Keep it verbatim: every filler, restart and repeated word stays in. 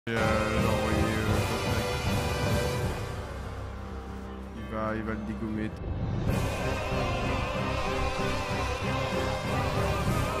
Et euh, l'envoyer euh, l'autre mec. Il va, il va le dégommer.